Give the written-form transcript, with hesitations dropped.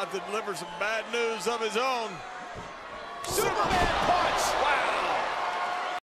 about to deliver some bad news of his own. Superman punch!